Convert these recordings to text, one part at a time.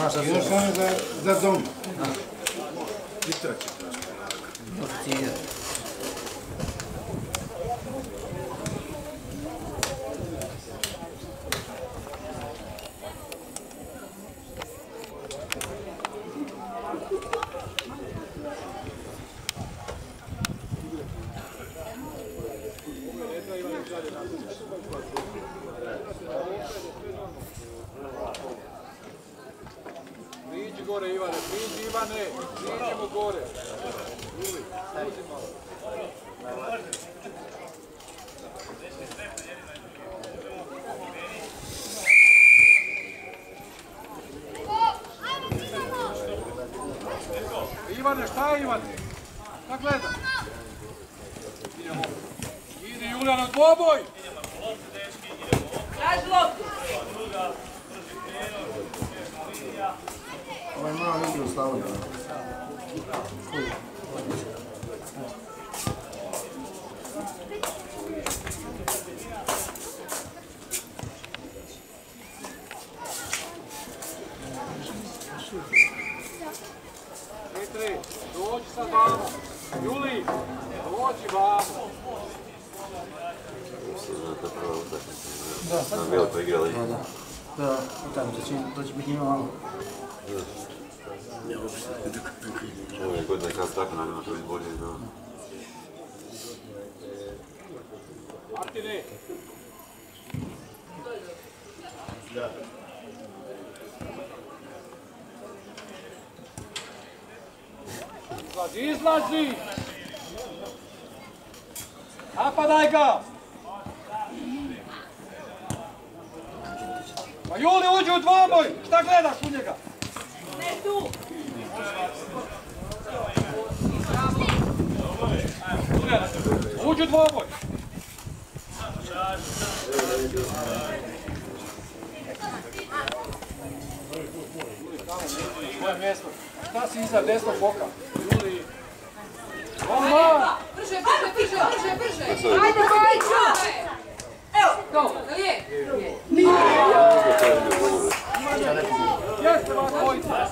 znaš da se... Još ono za dom. I to će prosto. Priđi gore Ivane, priđi Ivane, priđimo gore. Ivane, šta je Ivane? Šta gleda? Idi Julijana, dvoboj! Traži loptu! Ovo je malo igra u Slavoniju. Petri, dođi sad vamo. Juli, dođi vamo. Da, sad Nam Veliko igrali. da, tamo to će biti njima malo. Ove godine kad tako nam ima to izbolje igrao. Martine. Izlazi! Napadaj ga! Pa Juli, uđi u dvoboj! Šta gledaš u njega? Ne tu! Uđi u dvoboj! Svoje mjesto. Šta si iza desnog boka? Juli! Oma! Brže! Ajde, Majčo! Evo, to, da li je? Jeste vas dvojica!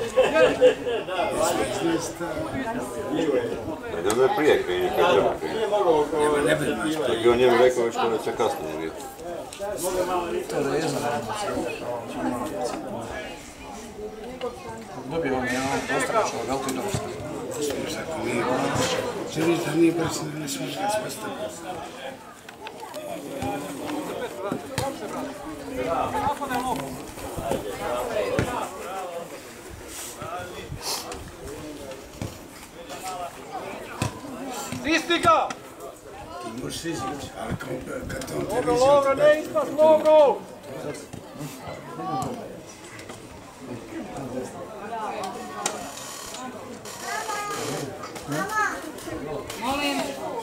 Da me prije krenje, kad treba krenje. Ne bi naš. Tako je on njemu rekao što neće kasnije biti. To je rezno. Dobio on jedan postavljeno veliko i dobro. Ako nije baš, želiš da nije baš, ne smiješ ga spostaviti. Napadaj loptu! Stisni ga! Ti možeš izići, ali kad on te Dobro, vizi, Lovro, ne ispas, Lovro! Molim.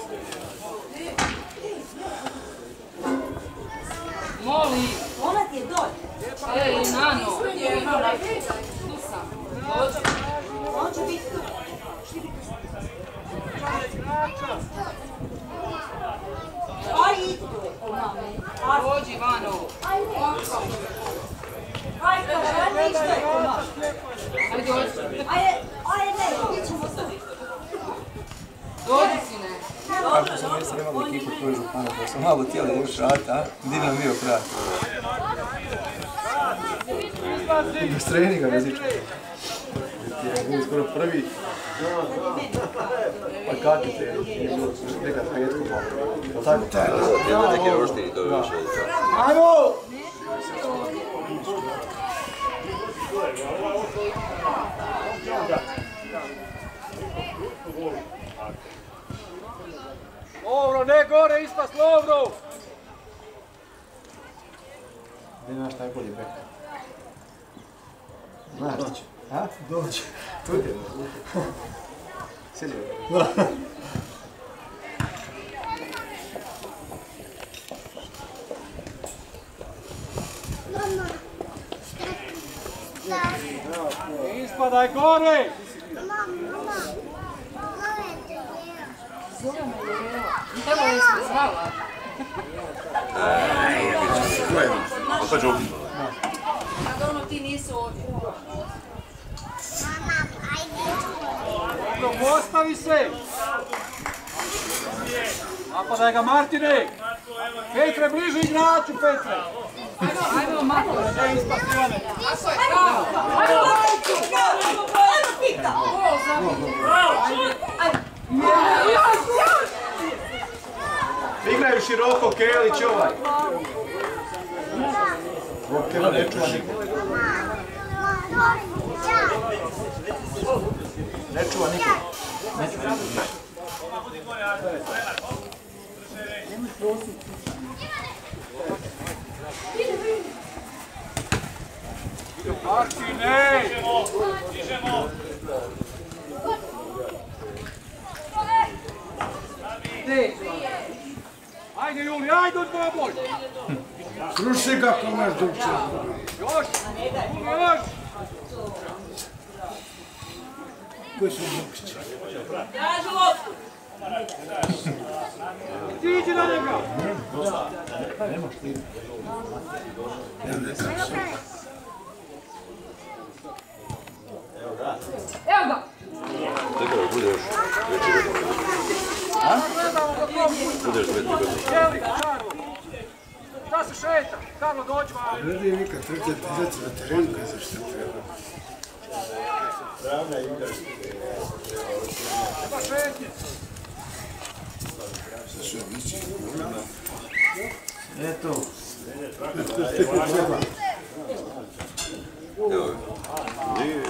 Molim. Ona ti je dolje. Ej, Nano. Slušam. Dođi. On će biti tu. Aj, idi tu. Dođi, Vano. Ajde, ništa je koma. Ajde, dođi. Ajde, ne, ti ćemo tu. Dođi, sine. Kako sam jesam imali ekipu koju župana, pa sam malo tijela još rata, a? Gdje nam bio kraj? Bez treninga, bez ičega. Bili skoro prvi. Pa kako te, nije bilo nekad petku malo. Pa tako? Jedno neke roštine i to je više. Ajmo! Lovro, ne gore, ispas, Lovro! Gdje je naš najbolji bek? Znaš ti će? A? Dođe. Tu je. Sjedi. Ispadaj gore! Tamo je se zvala. Opet župi. Kad ono ti nisu ovdje. Dobro, postavi se! Napadaj ga Martine! Petre, bliže igraču, Petre! Ajmo malo. Ne ispasti Ivane! Ajmo Vajku! Ajmo Pita! Igraju široko, Kelić ovaj. Keva ne čuva nikog. Ne čuva nikog. Martine! Ajde Juli, ajde od dvoboj! Sruši ga ko naš dugče. Još! Još! Koji su dugče? Traži loptu! Iđi na njega! Evo ga! Tekaj, budeš veći godin. Budeš veći godin. Jeli, Karlo! Da se šeta! Karlo, dođi vam! Ljudi nikad trebate izaći na terenu kad za što treba. Treba šetnje! Što vići? Eto. Treba. Evo, nije...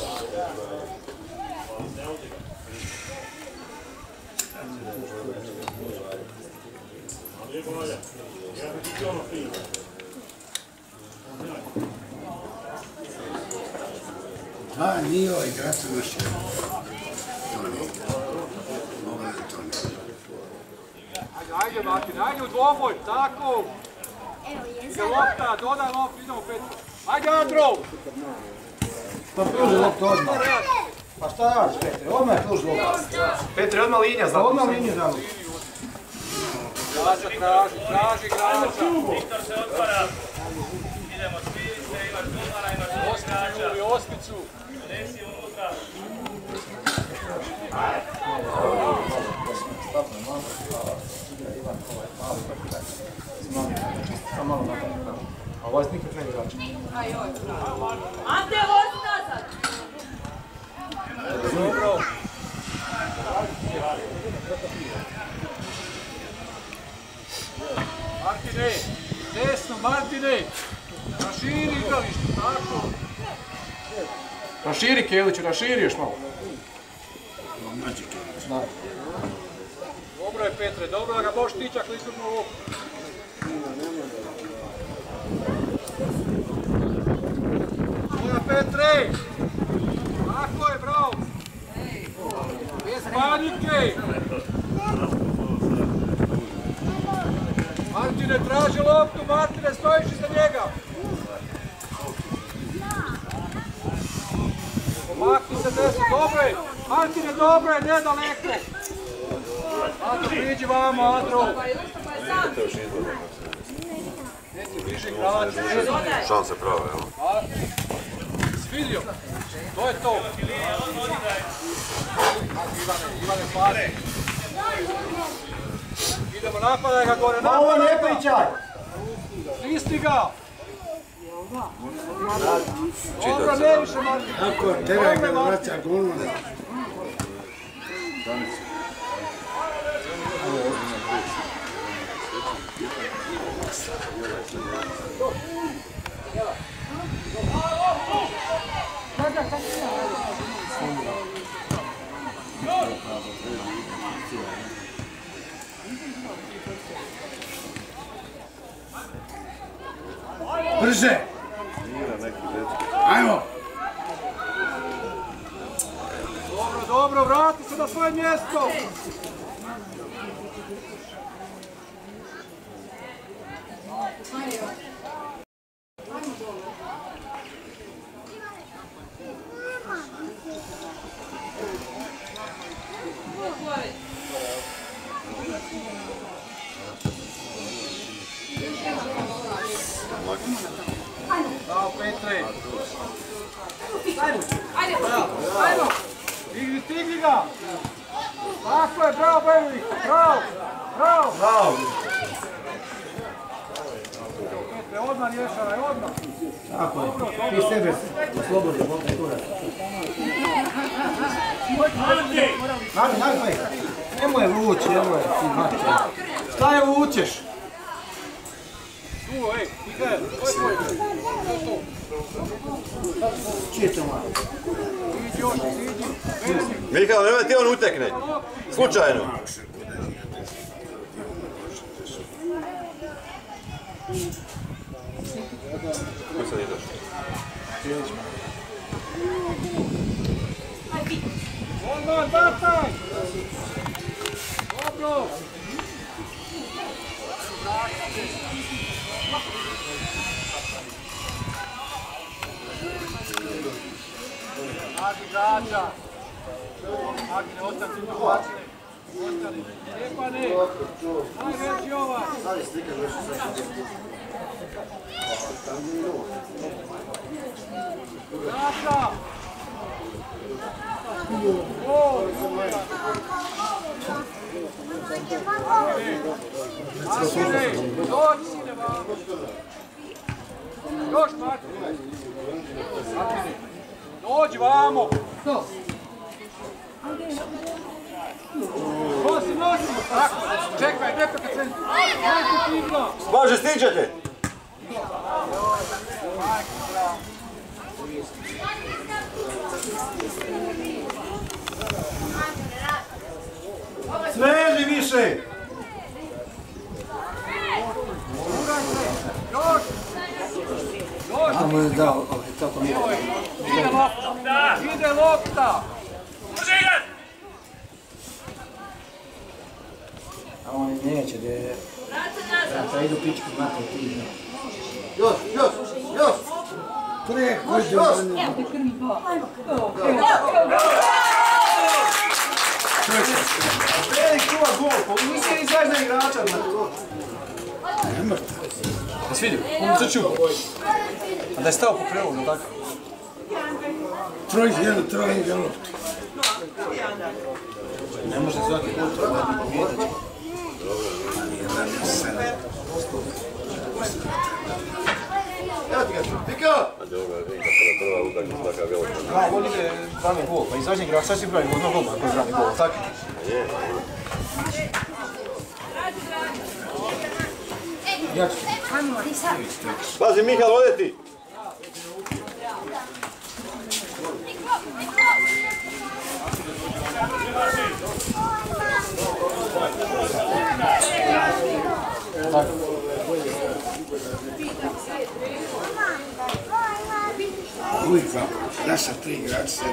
A, nije ovaj igrač naš. To nije. Mogu da to nije. Ajde Martin, ajde u dvoboj, tako! Ide lopta, dodaj loptu, idemo Petru. Ajde Andro! Pa pruži loptu odmah. Pa šta radiš, Petre? Odmah je pruži loptu. Petre, odmah linija za loptu. Odmah linija za loptu. Igrača traži, traži igrača. Viktor se otvara. Idemo, smirite, imaš Gulmana, imaš igrača. Osmicu, osmicu. Desi unutra. A ovo je nikad ne igrača. Ante, vozi nazad! Dobro. Martine, desno, Martine. Raširi igralište, tako. Raširi Keliću, raširi još malo. Mlađi Kelić. Dobro je Petre, dobro da ga možeš tičak listupnu ruku. Moja Petre! Tako je, bravo! Bez panike! Martine, traži loptu, Martine, stojiš iza njega! Pomakni se desno, dobro je! Martine, dobro je, nedaleko! Andro, priđi vamo, Andro! Neki bliži igrač, Šanse prave, evo. Svidio, to je to! Ivane, pasi! Idemo, napadaj ga gore, Ovo napadaj ne ga! pričaj! Isti ga! Dobro, ne više, Martin! Ako teraj ga vraća Gulmana. Brže! Ajmo! Dobro, dobro, vrati se na svoje mjesto! Bravo, Petre. Ajde, ajmo. Stigli ga. Tako je, bravo, Berlik. Bravo. Bravo. Petre, odmah rješavaj, odmah. Tako je. Ti sebe oslobodi, bolje kurac. Nagvaj. Nemoj vući, nemoj. Šta je vučeš? Tu, Mikael, to je tvoj. Čije to malo? Iđi još, iđi. Mihajlo, nemoj ti on utekne. Slučajno. Koji sad ideš? Odmah, bataj! Dobro! Agi igrača! Agi, ne ostani tu bacine! Ostani! Stjepane! Najveći ovaj! Igrača! Martine, dođi sine vamo. Još Martine. Martine, dođi vamo. Nosi. Tako, čekaj, ne kad se... Majku tigla. Može, stiđete! Sveži više! Još! Tamo je dao, tako mi je. Ide lopta! Može igat! A oni neće, gdje je... Da idu pičku znate ti. Još! Preko iđe oni. Velik čuva gol, pa nisi ni zajedno igrača. Ne mrta. Jesi vidio? On se čuva. A da je stao po krelu, no tako? Troj ide loptu. Ne može svaki put trojati pobjediti. A dobro, vidim kako prva utakmica takav velika. Da, on ide brani gol, pa izađe igrač, sad si pravi godno gol, ako je brani gol, tako? Je. Ja ću. Pazi, Mihajlo, ode ti! Uvijek vam, naša tri igrača se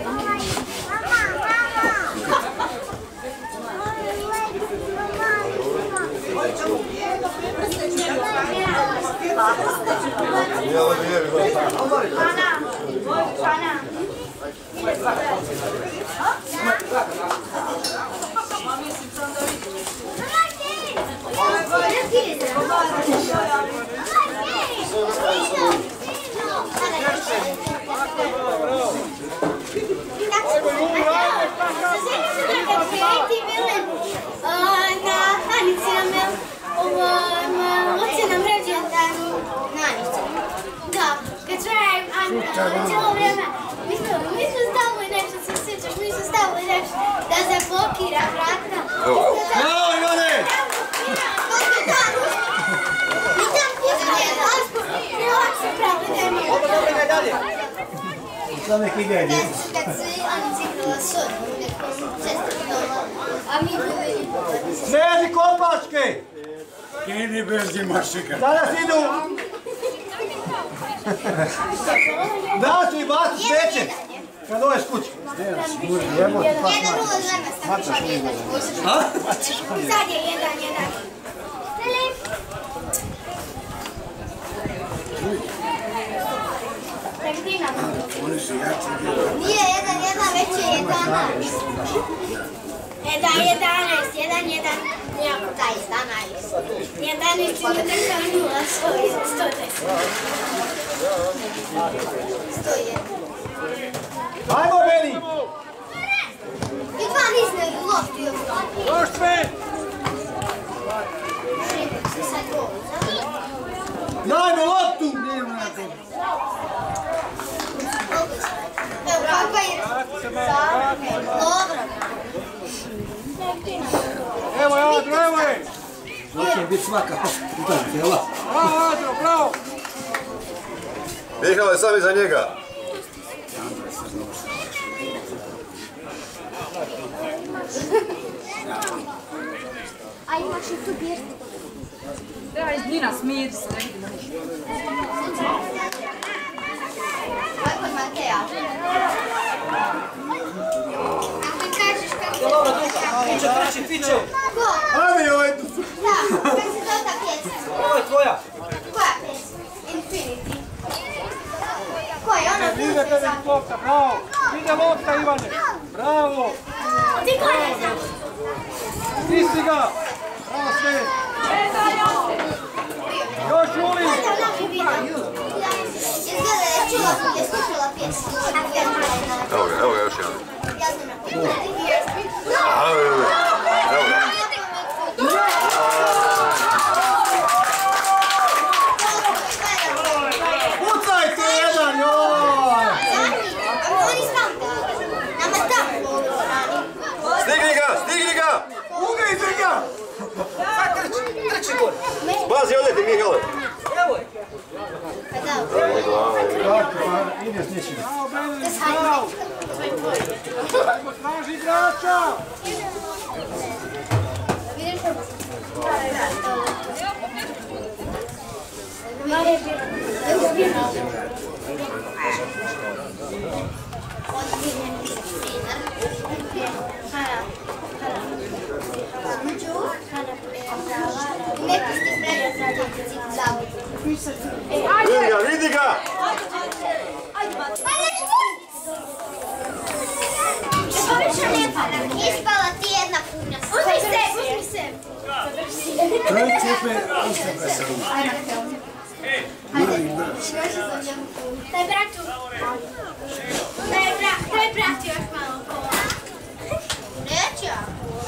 cijelo vrijeme, mi smo stavili nešto, se sjećaš, mi smo stavili nešto da se blokira vrata. Bravo, Ivane! I tam pisanje, Asko, ne lakše pravi da je mi. Sad nek igra je Kad se oni cikrala sod, često doma, a mi bili... Sveži kopačke! Kini bez mašika. Danas idu... Da ću i baci sveće! Kad dođeš kući. Jebo ti pas mač. Sad je 1-1. Oni su jači. Nije 1-1, već je 11. 1-11. Nijako taj 11. 11 ili država 0, 110. Ajmo, Beni! I dva nisne lopti još. Još sve! Dajmo loptu! Evo, kakva je? Dobro. Evo je Adro, evo je! To će biti svaka cijela. Bravo Adro, bravo! Mihale, sam iza njega. A imaš i tu birti. Treba iz dnina, smiri se. Kako je Mateja? Ako mi kažeš kako je... Dobro, Fiće! Ko? Ajde, ovaj tu! Da, kako se zove ta pjesma? Ovo je tvoja! Koja pjesma? Infinity. Koja je ona Ide tebi lopta, bravo! Ide lopta Ivane! Bravo! Ti ko ne znaš? Stisni ga! Bravo sve! Još Uli! Izgleda je slušala pjesmu. Evo ga još jedan. Ja sam napisala. Evo ga. Pucajte jedan, joj! Oni stavka. Nama stavka. Stigni ga! Ugajte ga! Trči gore! Pazi, odeti Mihale! Kako, pa ide s nečim. Bravo Benedikt, bravo! Ajmo, traži igrača! Vidi ga! Ispala ti jedna punja. Uzmi se! Troj cijepe, istepe se umu. Daj bratu. Daj bratu još malo. Neću.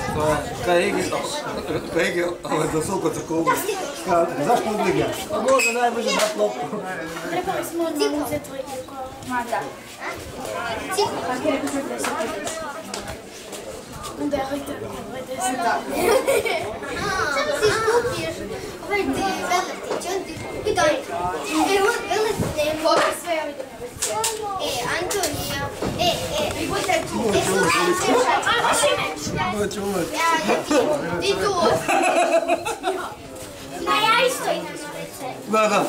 Kajegi, ovo je do suko cakovu. Zašto odliga? Može najbrže dati loptu. Trebali smo uzeti tvoj djeko. Mada. Onda je hojte se da. Samo si skupiš ovaj veletić, on ti kupi dojka. Veletić, koga sve ovi dojka. Antonija. Slušaj, Čuvaj. ti tu. Ma ja isto idem na lice. Da.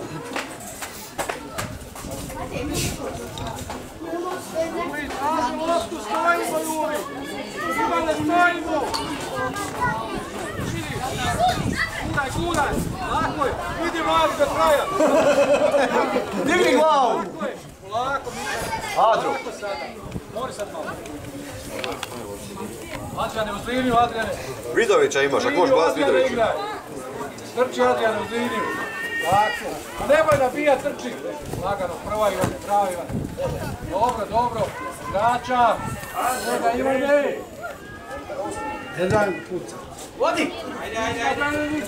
Uli, traži loptu, stojimo Uli! Ivane, stojimo! Guraj! Lako je! Idi vas do kraja! Digni glavu! Polako, Adro. mori sad malo. Adriane, uz liniju, Adriane! Vidovića imaš, ako možeš baciti Vidovića. Trči Adriane uz liniju. Tako. A nemoj nabija, trči. Lagano, prva Ivane, bravo Ivane. Dobro. Igrača. Ivane. Jedan puca. Vodi! Ajde.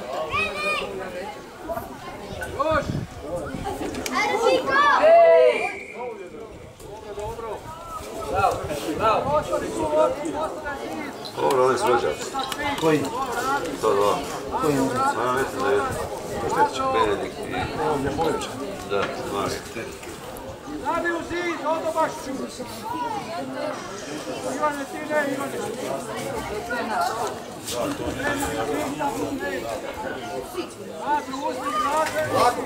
Još. Arziko! Dobro. Bravo. Dobro, oni su rođaci. Koji? 102. Koji je? Ma, mislim da je Benedikt i... Ljepovića. Da, Marija. Radi u zid, odobaš ću. Ivane, ti ne, Ivane. Radi, uzmi, radi.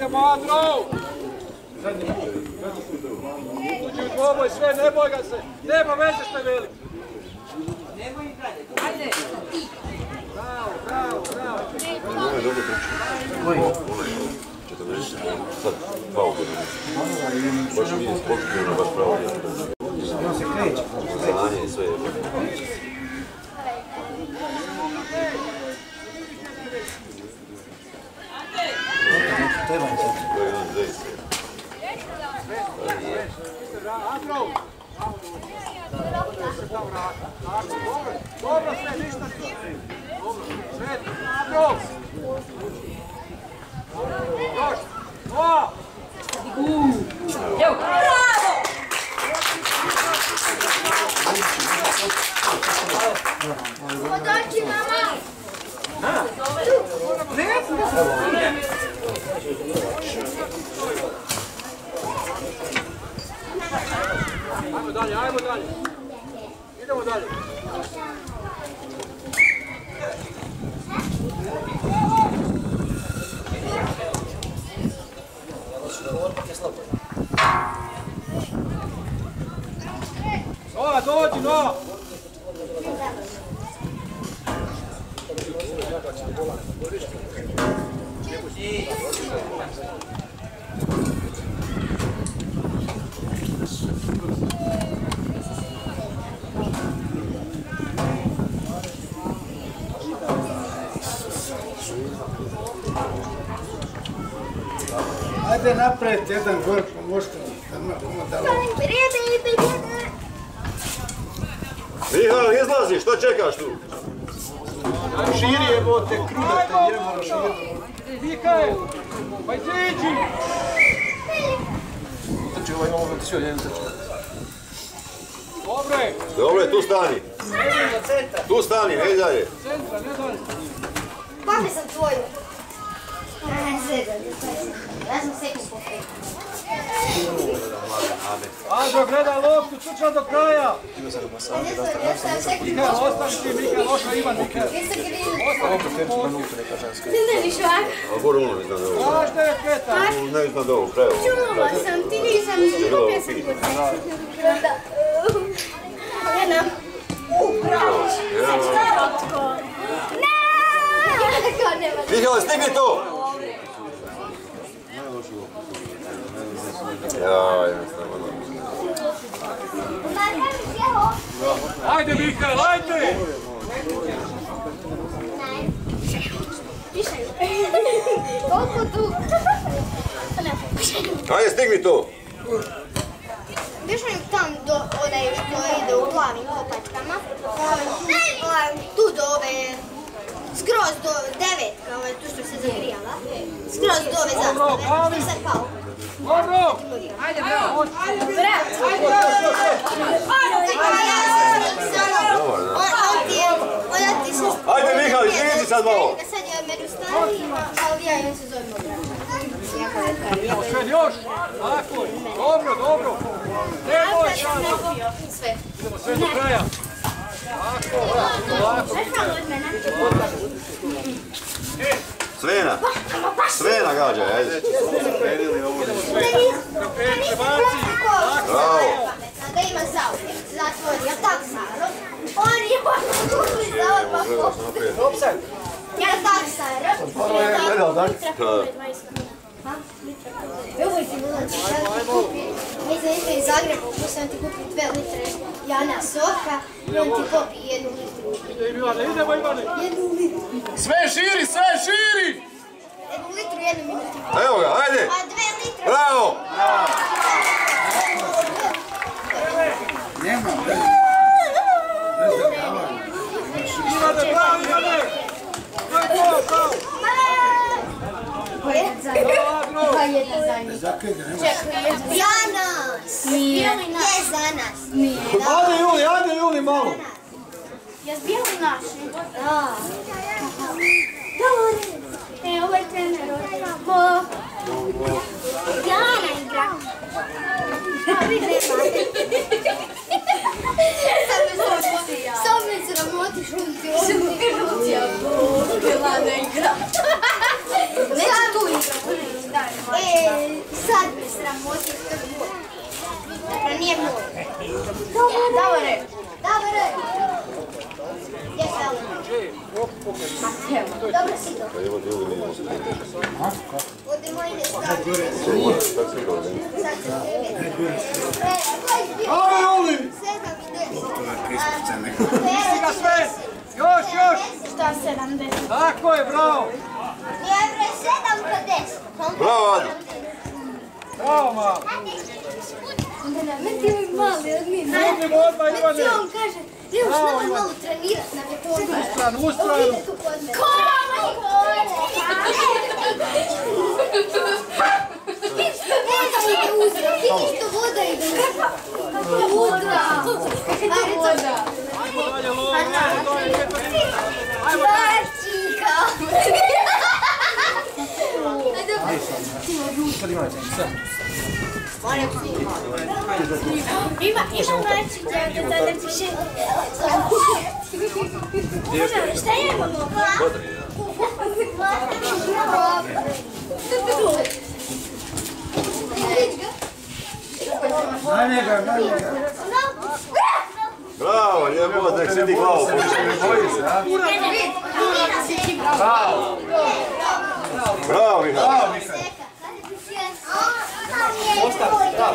Matro! Uđi u dvoboj sve, ne boj ga se! Nema veze što je velik! Ajde! Bravo, bravo, bravo! Ovo je dobro trči. Koji? 40. Sad, pao godinu. Baš nije spokojno, baš pravo je. Ono se kreće. Znanje i sve je. Treba im sad. To je jedan zaista. Dobro sve, ništa ti! Sve, Matro! Još! Dva! Evo! Bravo! Podoći, mama! Ajmo dalje, ajmo dalje! Idemo dalje! Nova, dođi, Nova! Ajde napraviti jedan gol, pomožite mi. Mihajl, izlazi, što čekaš tu? Širi je bote, krudate, jebalo širi. Mikael! Pa iziđi! Trči ovaj imamo sve, jedan trči. Dobro je! Dobro je, tu stani. Tu stani, ne dalje. Centra, ne dalje. Pame sam tvoju. Ja sam sekund po peku. Ađo, gledaj loptu, čuča do kraja! Ja sam sekund Mikael, ostani ti, Mikael, ošao Ivan, Mikael. Nisam grilio. Ne viš ovako. A gore ono iznad ovog. Znaš 9 metara! Ne iznad ovog, kraj ovog. Čula sam, ti nisam izgubio sam kod tebe. Jedna. Bravo! Ne! Mihajl, stigni to! Ja, jednostavno. Ajde, Mikael, ajde! Pišaju. Koliko tu? Ajde, stigni to! Pišaju tam do onaj što ide u plavim kopačkama. Tu do ove, skroz do 9, tu što se zagrijala. Skroz do ove zastave. Što sad pao. Dobro! Ajde, bravo! Ajde, Mihajl, izvidi sad malo! Sad je među starijima, ali ja imam se zovem obrana. Idemo sve još! Tako, dobro, dobro! Nemoj šansu! Sve. Idemo sve do kraja! Tako, lako! Svena! Svena gađaj, ajde! Trofejiće baci! Bravo! Da ima zauvijek, zatvori, ja tak Saro? On je ušli za odmah posto. Ja tak Saro? Ono je gledao, tak? Evo ti ulazi, ja ti kupi, mislim išli iz Zagreba, sam ti kupi 2 litre Jana soka i on ti kupi 1 litru. Ide Ivane, idemo Ivane! 1 litru. Sve širi, sve širi! 1 litru, 1 minutu. Evo ga, ajde! A 2 litre. Bravo! Nema, bez zadavanja. Ivane, bravo Ivane! Bravo! Ko je za njih? Ko je za njih? Zakajde, nema. Čekaj, za nas. Nije. Je za nas. Nije. Ajde Juli, malo. Ja zbijali naši. Da. Dobre. Ovo je trener. Jana igra. Sam me se ramoti šunti. Jana igra. Neće tu igra. Dobro si to. Pa ima drugi nije možda. Ode moji ne stavljaju. Tako si igrao, ne? Sad se Ajde, Oli! 7 i 10. To je prispica neka. Ga sve! Još! Šta 70? Tako je, bravo! Nije bre 7 ka 10. Bravo, Adi! Bravo, malo! Onda na meni je mali od mene. Idemo odmah, Ivane! Meni on kaže, idemo s nama malo trenirat na metodu. U stranu! Vidi što voda ide. Voda. Ajde voda. Ajmo dalje, Lovo! Ajmo Bačika. Ima način da tada piše. Šta imamo? Na njega. Bravo, jebo, nek sidi glavu. Bravo. Bravo, Miha. Ostavi, bravo.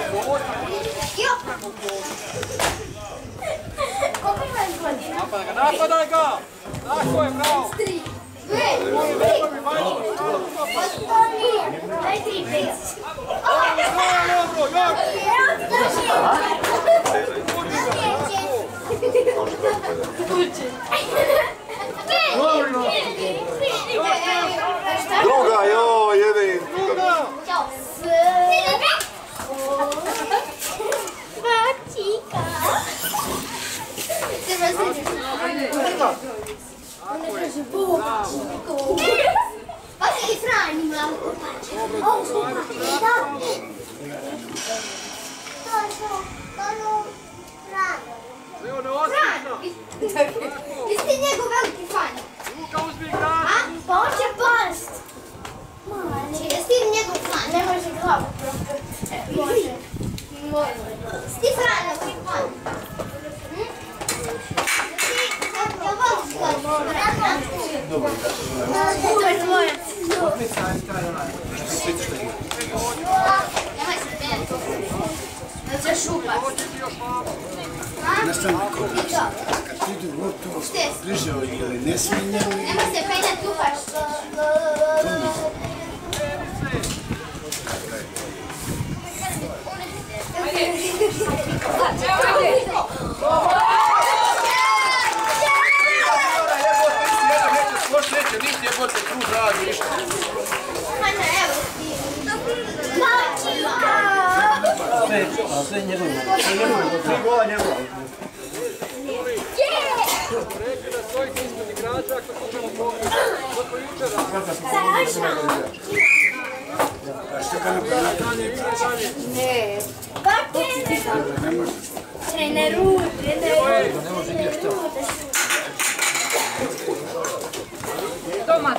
Napadaj ga! Tako je, bravo! Druga, joj, jebim. Pa se i Frani malo kopače. Ovo su Evo, ne ostišno! Jesi ti njegov veliki fan? Luka, uzmi igrač! Pa on će past. Jesi ti njegov fan? Ne može glavu prokrati. Može. Jesi ti Franovski fan? To je tvoje. Nemoj se penjati. Da će šupat. Nastane kod nas. Kad idu gotovo, bližao ili ne smenjao. Nemoj se penjati, upaš. Neće, niti jebote, krug radi, ništa. Hajde, evo ti. Mačika! Sve njegovo. Tri gola njegova. Rekli da stojite ispod igrača ako ćemo pokriti. Kako jučera. A što ga napraviti? Ne. Pa treneru. Ne može igrati što. Tomato.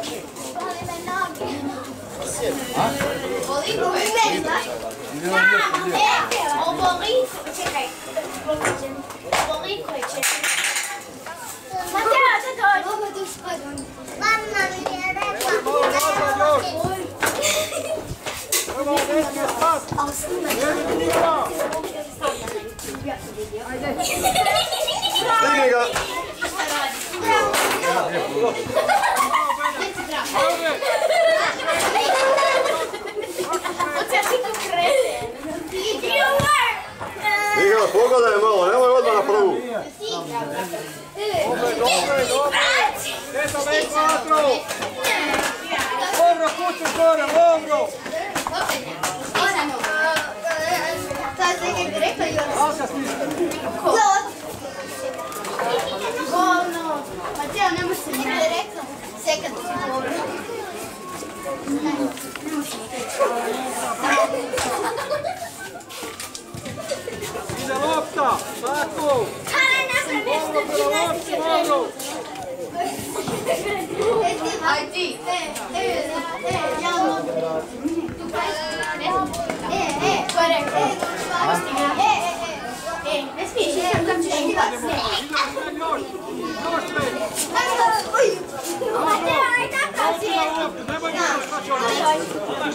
Koliko mi meni, znaš? Čekaj. Koliko je čekaj. Mateo, da dođe. Ovo tu spadam. Mama mi je rekla. Evo, neće je spas! A snimaj. Stigni ga! Miha, pogledaj malo, nemoj odmah na prvu. Eto, već vatru! Dobro, kuću gore, Lovro! Sad se je rekla još. Alka smisli! Govno. Mateo, nemoj se nije rekla. Sekad si dobro. Ide lopta! Tako! Hane, napravi nešto gimnastike trening. Aj ti. Ja mogu. Ko je rekao? Ne smiješ, ja sam da ćeš igrati. Još! Još već! Nemoj ništa šta će ono.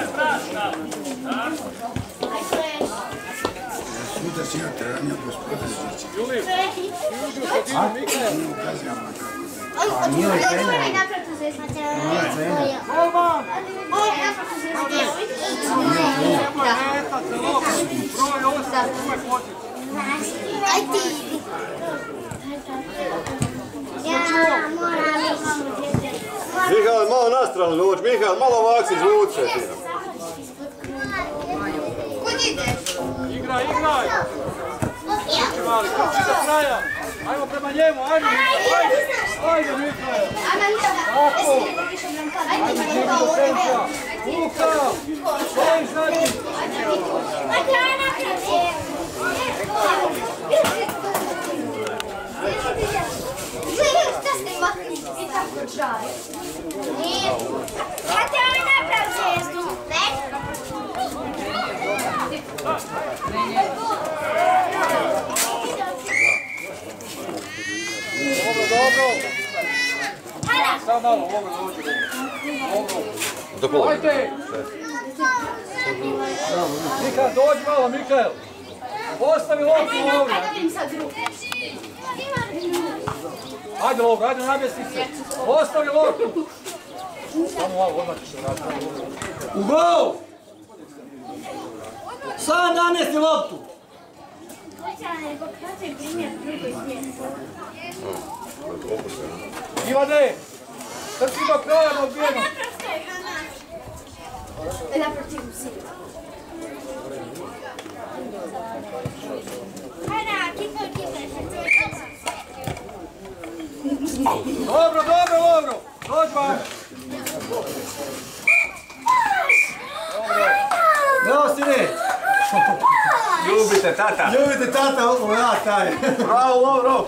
Suda si ja tranja gospoda Žića. Juli, uđu sa Dino Mikael. Nije li trener? Golman! Nemoj metat za loptu. Broj 8, uvek početi. Aj ti! Ja moram. Mihael, malo na stranu dođi. Mihael, malo ovak se izvuci se ti. Kud ideš? Igraj, igraj! Kući mali, kući do kraja! Ajmo prema njemu, ajde! Ajde, Mikael! Tako! Ajde, živi do centra! Luka! Stoji zadnji! Šta ste makli? I tako žaj. A te ovaj naprav cestu, ne? Dobro! Sad malo, ovo dođe. Dobro. Ajde! Mikael, dođi malo, Mikael! Postavi loptu ovdje! Ajde Lovro, ajde namjesti se! Postavi loptu! Samo malo, odmah ćeš se vratiti. U gol! Sam namjesti loptu! Ivane! Trči do kraja na odbijenu! Dobro, dobro, Lovro! Dođi vam! Bravo, sine! Ljubite tata. Ljubite tata, ovo ja taj. Bravo, Lovro.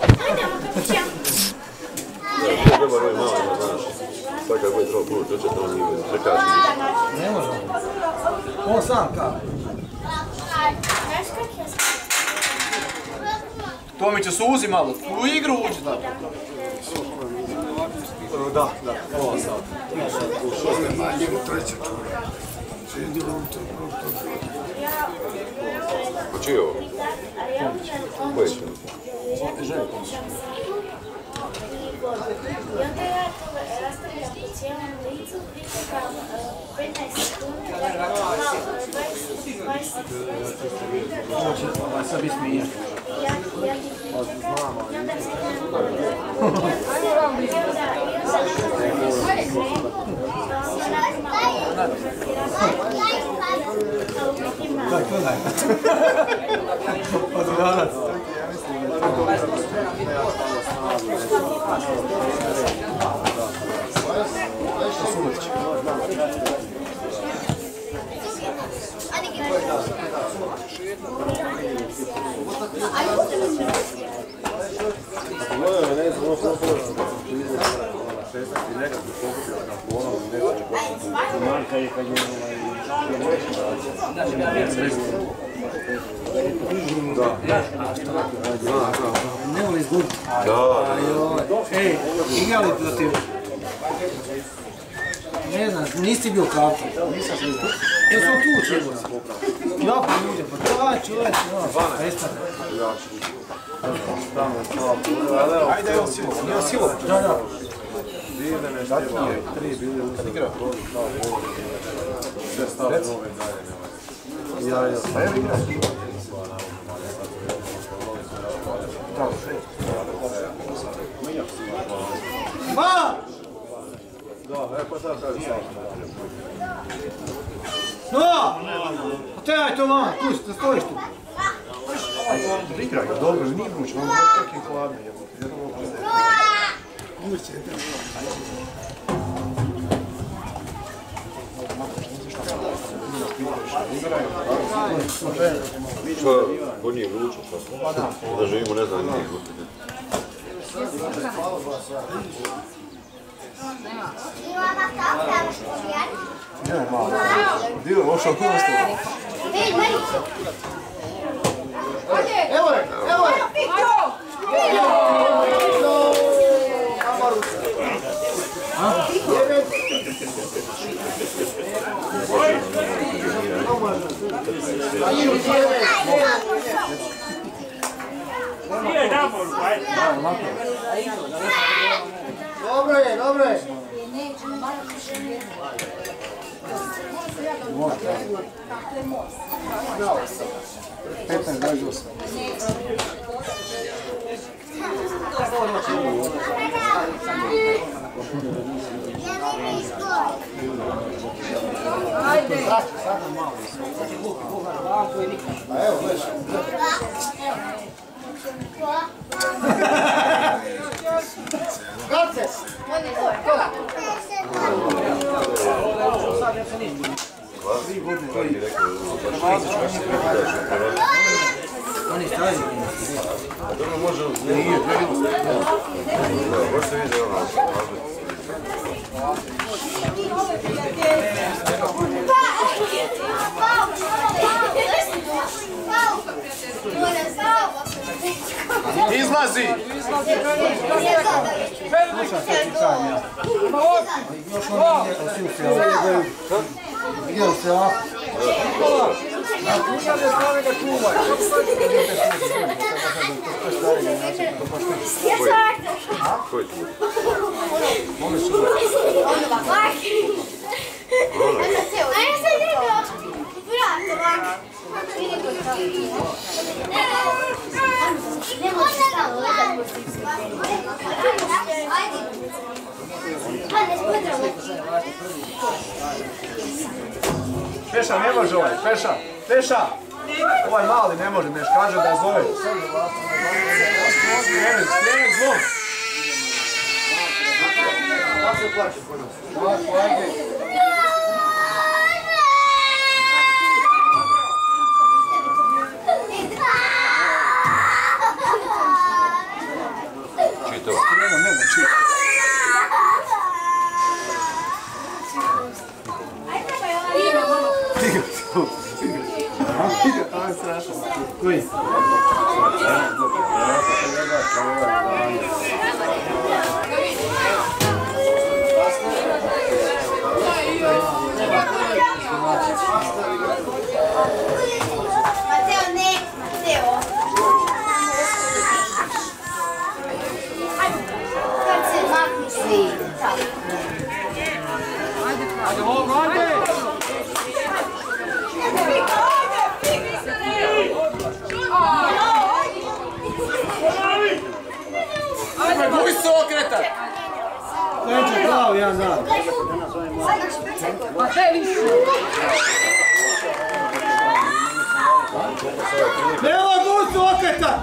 Treba roj malo, znaš. Sad kad bude trebao put, trčati na njime, čekaš. Ne možemo. On sam kao. Tomiće, suzi malo, u igru uđi da. Da, ovo sad. U šeste manje, u treće čuje. Sredi loptu, Pa čiji je ovo? Koji će? I onda ja rastavljam u cijelom licu, pričekam 15 sekundi, malo 20 sekundi. Sad bi smije. I onda se Daj, gledaj. Odvranac. Ne voli izgubiti. Ej, igrali protiv... Ne znam, nisi bio kapten. Ja sam tu čevo. Jako ljudi, pa daj čovječ, prestane. Ajde, evo silo, evo silo. Da. Tri bili kad igra. Sve stavljeno ove dalje. Ja, pa evo igra. Ma! Da, pa sad sad sad. No! Tjaj to van, tu stojiš tu. Igra ga, dobro, nije vruć, on je tako i hladno. Šta, ko nije vruće, šta? Da živimo, ne znam, nije vruće. Ivana kapta, Ne, malo. Dio, loša kusta. Evo je, evo je! saboru, ajde. Dobro je, dobro je. Može. 15, 28. Ajde. Sada malo. A evo, gledaš. Kace! Oni stavljaju. Dobro može nije možete vidjeti ono. Izlazi! Slušaj, sad ti sam ja. Još on nije osim se ovo. Vidio se ovo. A kuća ne stave ga čuvaj. Ko je tu? Mome su. A ja sam rekao, vrat ovako. Ne može stalo, ajde. Ajde, spotramo. Peša ne može ovaj, Peša, Peša! Ovaj mali ne može, neš kaže da zove. Skreni zvon. Kako se plaće kod nas? Ovako, ajde. Čito. Skreno, ne znam, čito. Ovo je strašno. Koji? Mateo, ne, Mateo. Kad se maknu svi. Ajde, ovo, ajde! Mogu se okretat! Klenče glavu, ja znam. A te više. Nema gustu okretat!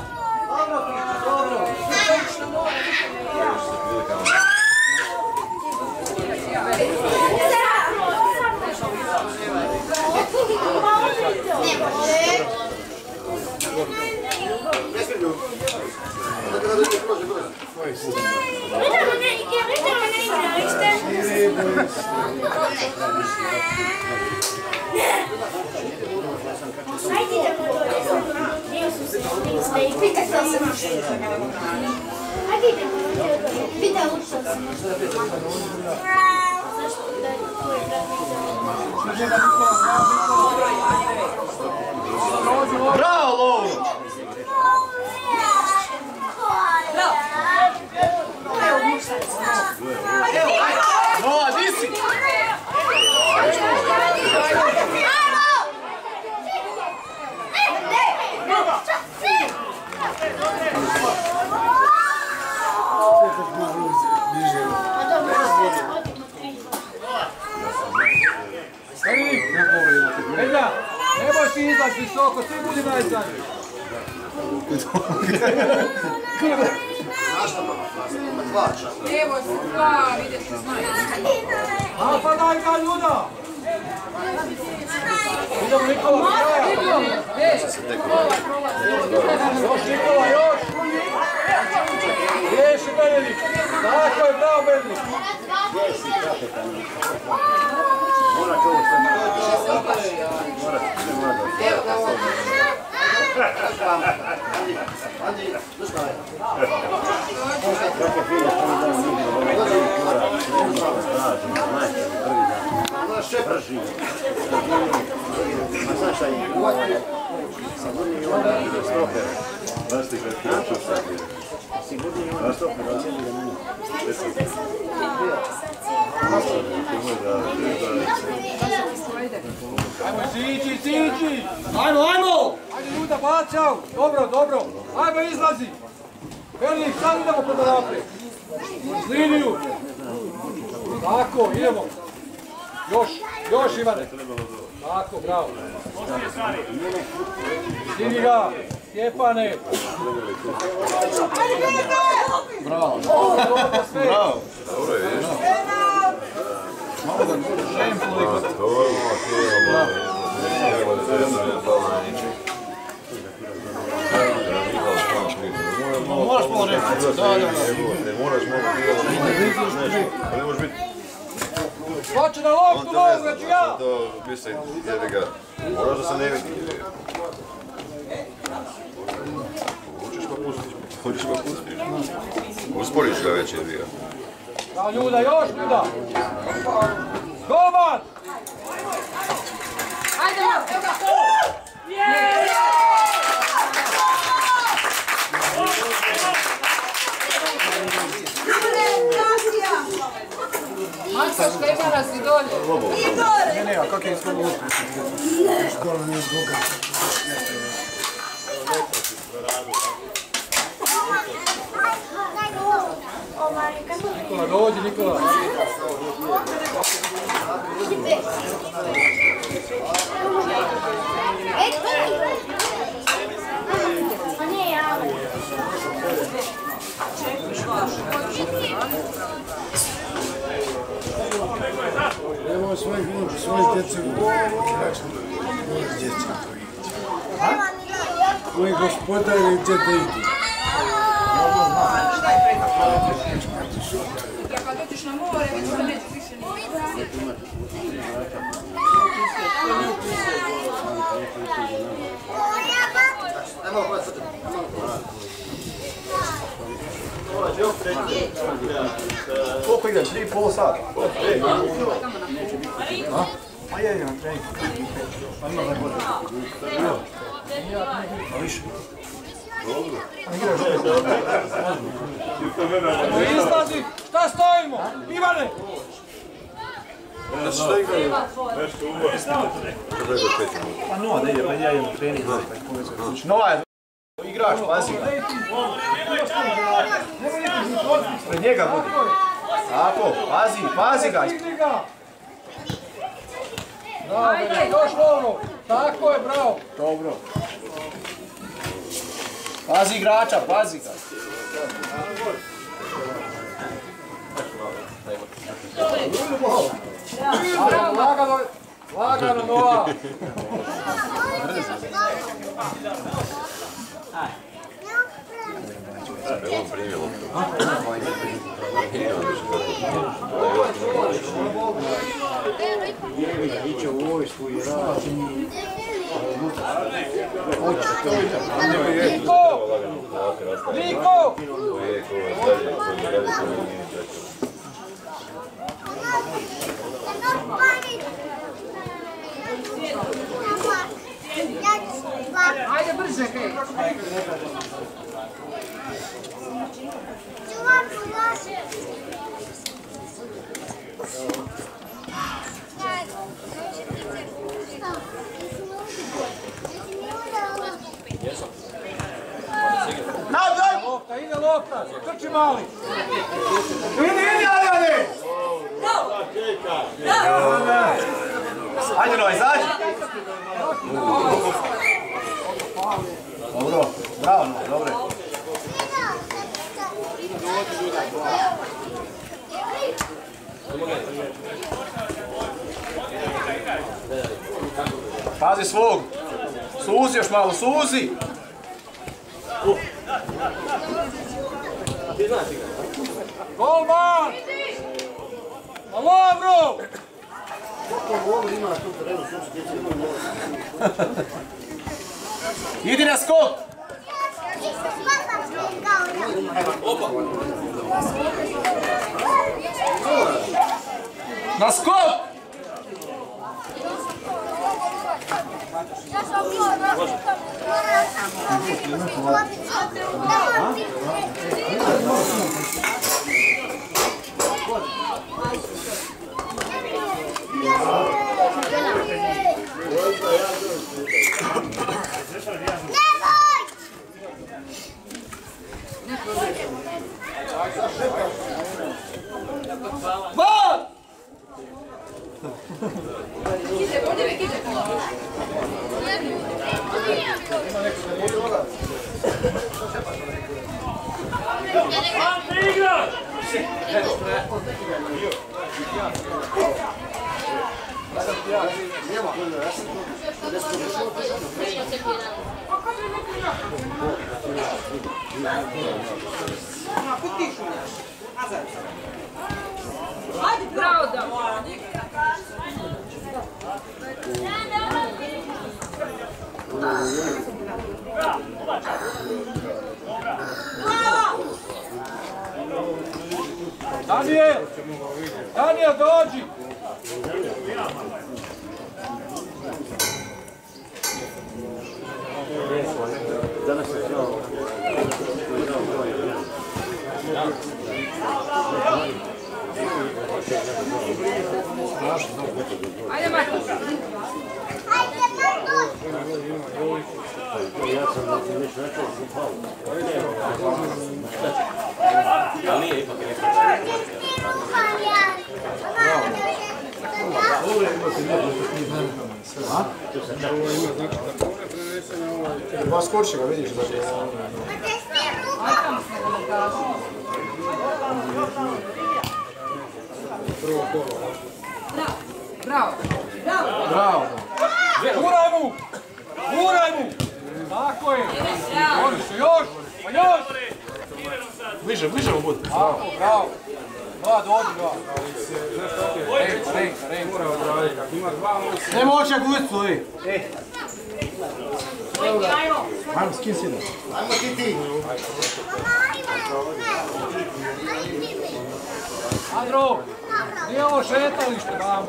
Bravo, Lović! Nova, di si? Edja, nemoj ti izlaz visoko, ti budi najzadnji. Evo se dva, vidjeti se znaju. A pa daj ga ljuda! Idemo Nikola, još Nikola, još! Riješi Benedikt! Tako je, bravo Benedikt! Znaš šta je? Sa vrni i onda ide stoper. Znaš ti kad ti je čušao? Znaš to? Ajmo, siđi! Ajmo! Ajde, Ljuda, bacao! Dobro! Ajmo, izlazi! Velik, sad idemo kod naprijed! Uz liniju! Tako, idemo! Još Ivane! Tako, bravo! Stivi ga! Stjepane! Bravo! Bravo! Dobro je, vidiš? Malo da želim koliko. Moraš malo reći. Ne moraš malo ne možeš biti. Hoće na loptu nogu, da ću ja! Mislim, jebi ga. Moraš da se ne vidi. Hoćeš pa pustiš. Usporiš ga već, jebi ga. Da, Ljuda, još Ljuda! Golman! Ajde, evo ga! Maksa, škemara si dolje! Ne, a kak je ispod uspjeh? Skoro ne zboga. Nikola, dođi, Nikola! Evo svojih djece koji gospodari ćete ići. Kad dođeš na more, vidiš da nećeš više Koliko idem? 3,5 sata? A je, na trening. Pa ima da bude. A više? Dobro. Izlazi! Šta stojimo? Ivane! Pa Nova da ide, pa ja idem na trening. Nova je igrač, pazi ga. Pred njega budi. Tako, pazi ga. Ajde, još lovno! Tako je, bravo! Dobro. Pazi igrača, pazi ga. Lagano, Nova! On primio loptu. Iće u vojsku i radi. Niko! Ajde brže, hej! Lopta, ide lopta! Trči mali! Idi, Aljane! Ajde, Nova, izađi! Dobro, bravo, Nova, dobro. Pazi svog! Suzi još malo, suzi! Golman! Na Lovru! Idi na skok! Na skok! Daniel, dođi! Ajde, Marko! Ja sam da ti već rekao sam pao. Ali nije ipak je Ba skoči ga, vidiš da je... Prvo kolo. Bravo! Bravo! Guraj mu! Guraj mu! Tako je! Može se još! Pa još! Bliže mu budi. Bravo, bravo! Dva, dođi, dva. Ne može gucu, ej! Ajmo, skin sida. Ajmo ti. Andro! Nije ovo šetalište, vamo.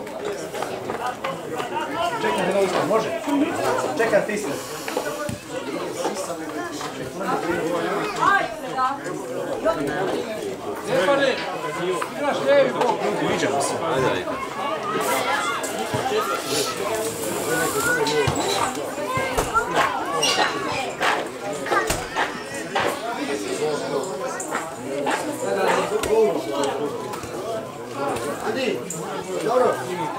Čekaj, ne dođe, može? Čekaj, ti se. Stjepane, igraš lijevi bok. Viđamo se. Ajde. Adi, dobro.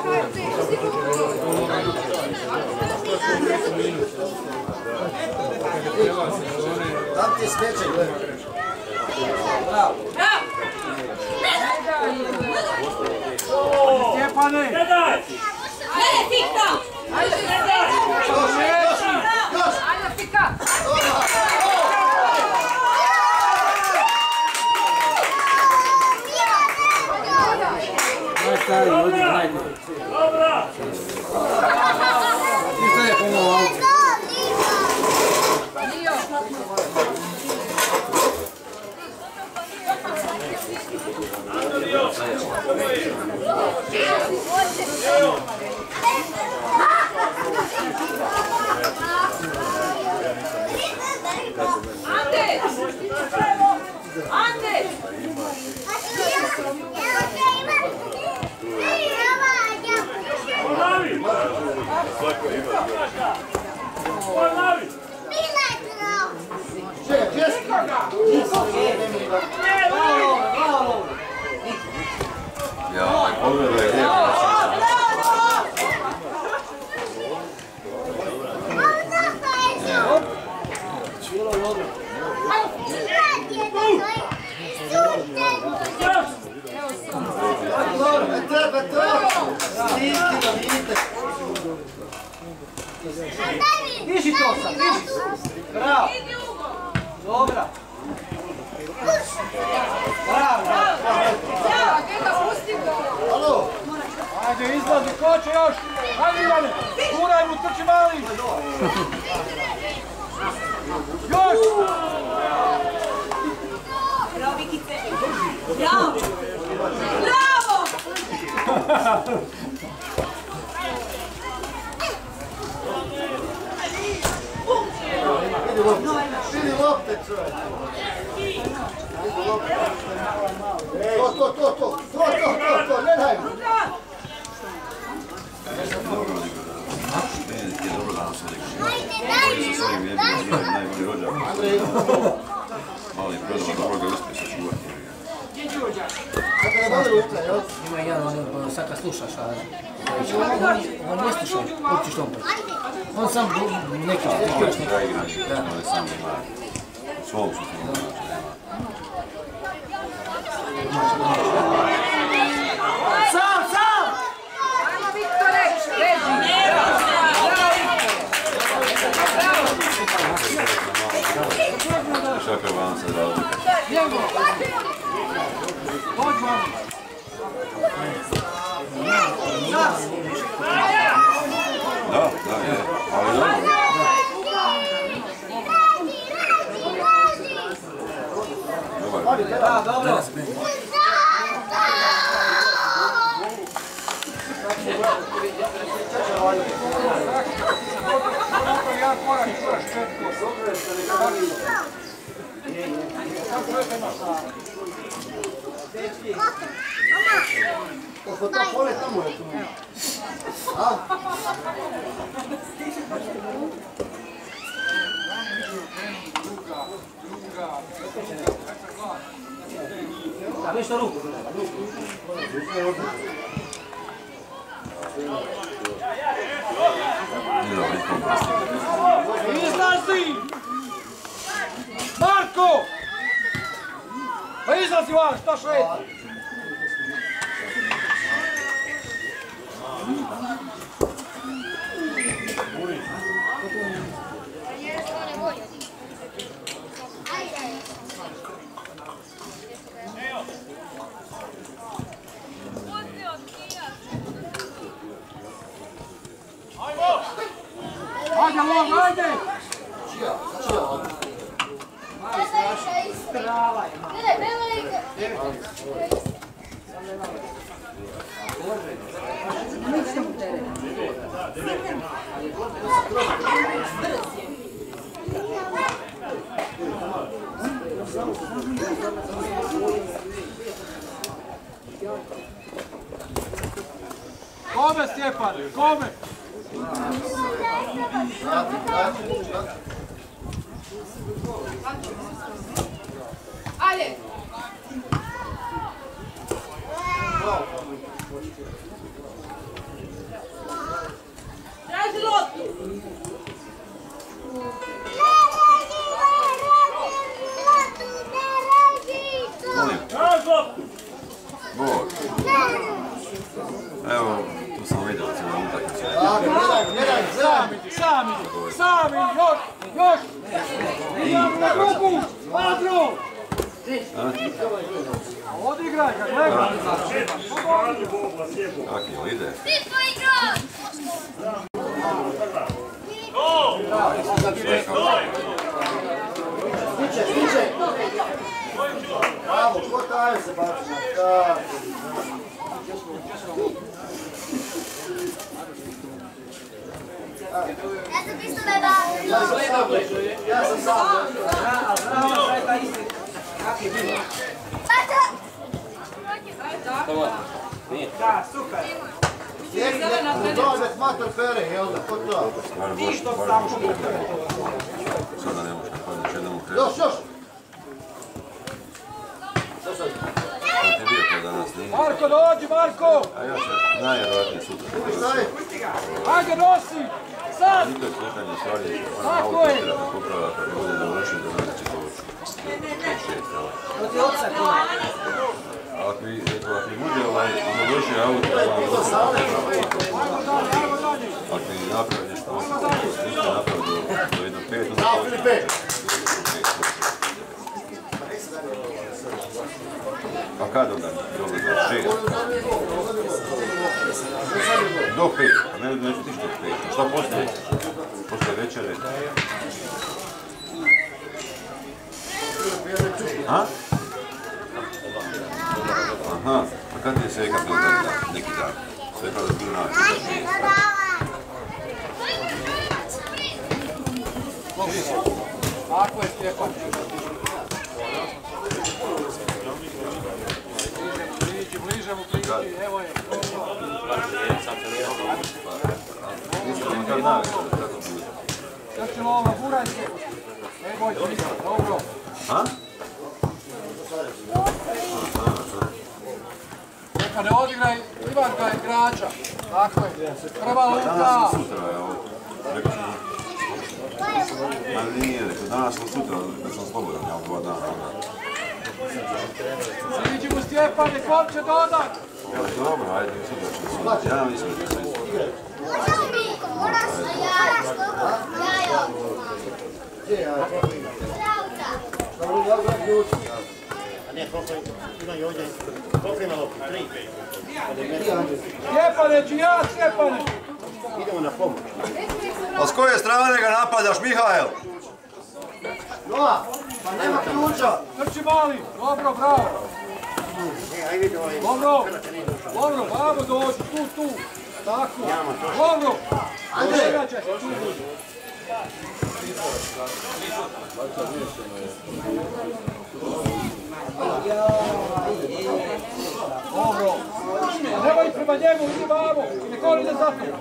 Tam ti je smečaj, gledaj. Bravo. Stjepane! Ajde, Fika! Ajde, Fika! Stari, ovdje gledajte. Dobra! Ti šta je pomalo auto? Ante! Ante! Diži to sam, diži! Bravo! Dobra! Bravo! Alo! Ajde, izlazi, ko će još? Ajde, Ivane! Guraj mu, trči mali! Još! Bravo, Vikice! Bravo! Bravo! To, ne daj mu. Je dobro danas odigrao. Sa svojim jednim najbolji rođak. Mali prodava, dobro ga uspije sačuvati. Ima jedan, sad kad slušaš, on ne sluša, uopće što on pravi. On sam neki još neki. Da igra, ali sam ima. U svom su ti ima. Sam! Ajmo Viktore, reži! Šakar vam sad razlika. Da, je. Ali dobro. Da, dobro. Nešto ruku. Izlazi! Marko! Pa izlazi van, šta šveti? Ajde, Lom, ajde! Kome, Stjepan, kome? Ajde! Traži loptu! Bog. Evo, tu sam vidio cijelu utakmicu. Sami, još! Idemo na ruku! Padro! Odigraj ga, gledaj! Kak je, ide? Bravo, ko taj se baci na ta? Ja sam isto beba. Ja sam sam. Da, super! Dođe mater pere, jel da, ko to? Ništa samo Sada ne možeš napadneš jednom u kredu. Još! Sam ti bio to danas, nije? Marko, dođi, Marko! A još je najvjerojatnije sutra. Ajde, nosi! Sad! Nikad slutanje stvari, ona autotira da poprava kako bude dovršen, da znači će to ući. To ti opsa koja. Ako mi bude ne došli auto, ako mi napravi nešto, niste napravili do 1.5, onda to je a kad onda dobro do 6? Do 5, a ne neću ništa od 5. Šta poslije? Poslije večere? A? Aha, a kad je sveka bilo neki dan? Sveka da bilo način. Ako je Stjepan. Evo je. Sad ćemo ovo, guraj se. Ne bojte ništa, dobro. Neka ne odigraj Ivanka igrača. Tako je. Prva luka. Ma nije, rekao, danas sam sutra, da sam slobodan, ja 2 dana. Sliđi mu Stjepane, kom će dodat? Dobro, ajde, sutra ću se. Ja mislim da ću se. Stjepane, čija Stjepane? Idemo na pomoć. A s koje strane ga napadaš, Mihajl? Nova, pa nema ključa. Trči mali, dobro, bravo. Dobro, dobro, babo dođi, tu. Tako, dobro. Andrej. Dobro. Nemoj prema njemu, idi babo. Niko ide za to.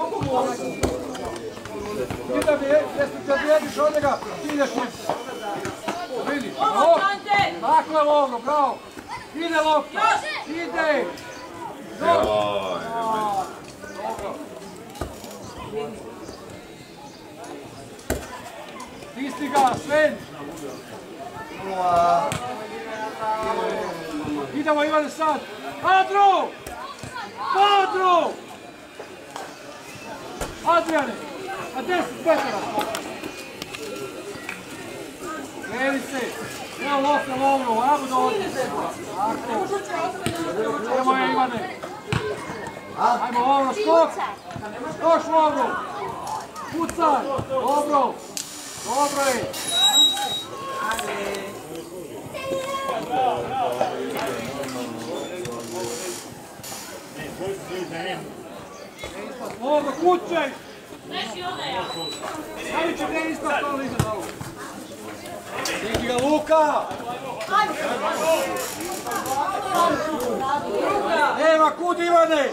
Ti da bijediš od njega, ti ideš njim. Vidiš, tako je Lovro, bravo. Ide lopta, ide. Dobro. Stisni ga, Sven. Idemo Ivane sad. Adro! Adriane, a 10 metara. Gledi se. Evo lopta Lovro, ajmo dođi. Tako. Evo je Ivane. Ajmo Lovro, skok. Još Lovro. Pucaj. Dobro. Dobro je. Lovro, kućaj. Stavi će gdje ispad to liže na ovo. Stiži ga Luka. Nema kud Ivane.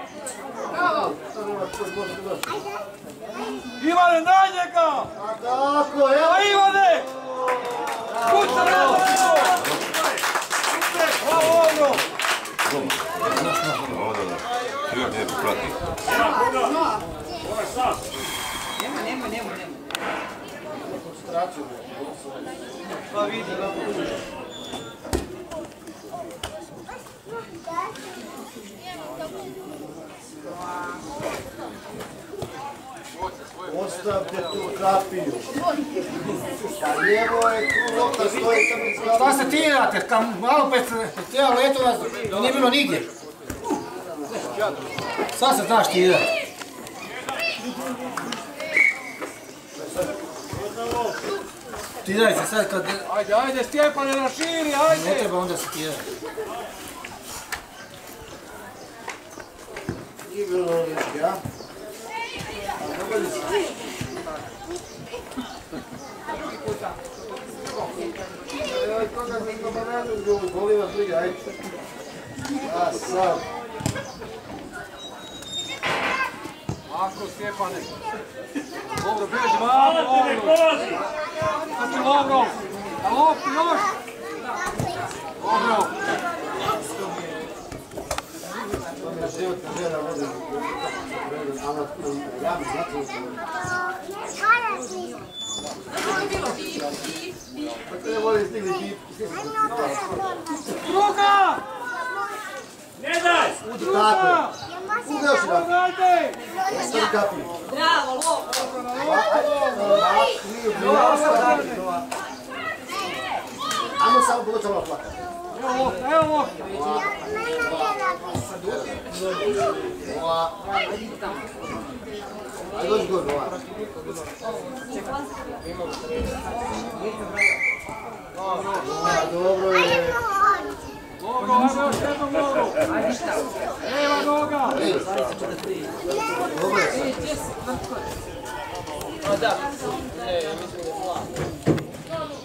Ivane, na njega! Tako, evo! A Ivane! Kuća na ovo! Bravo, Lovro! Čujak lijepo prati. Nema. Pa vidi. Ostavite tu kapiju. Lijevo je tu lopta stoji tamo. Šta se tirate? Malo pred tijela letova nije bilo nigdje. Sad se znaš tirati. Tiraj se sad kad... Ajde, Stjepane, raširi, ajde! Ne treba onda se tirati. Nije bilo nešto, ja? Boli vas briga, ajde. A sad. Ako Stjepane. Dobro, beži, malo, Lovro. Trči Lovro. Na lopti, još. Dobro. Životna žena vode. Jami, znate. Pa te voli stigli kip. Druga! Ne daj! Udi tako je. Udi još jedan. Ajde! Stavi kapiju. Bravo, Lovro! Ajmo samo pogoćamo plakati. Evo lopta. Ajde dođi gore, Nova. Dobro je. Lovro, ajmo još jednom Lovro. Eva noga. Dobro je.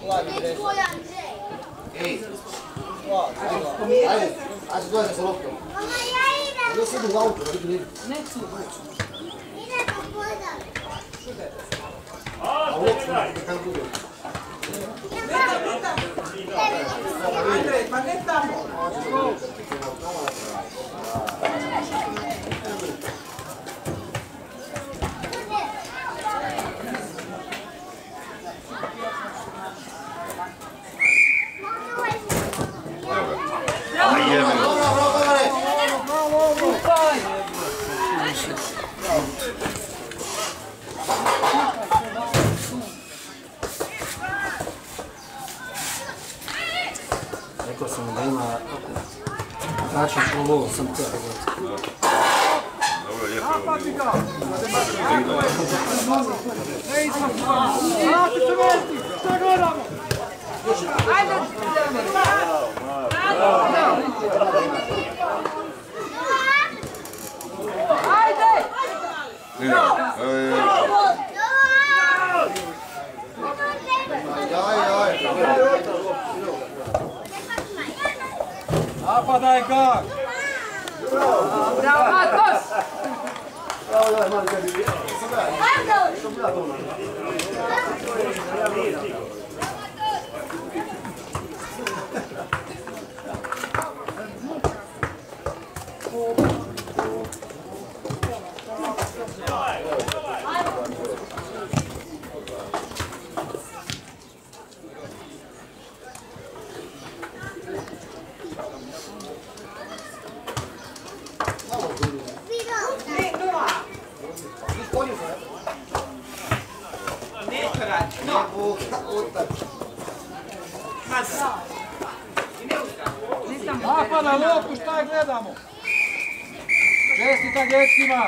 Ej. Ajde, ajde dođe sa loptom. Ne sjedu u auto, da vidim. A uopće ne kada bude. Andrej, pa ne tamo. Rekao sam da ima način ovo sam htio govoriti. Dobro, lijepo. Napati ga! Ne izmati ga! Vrati se vesti! Šta gledamo? Ajde! Ajde! Napadaj ga! Bravo, Matos! Napada loptu, šta je gledamo? Čestita Gecima!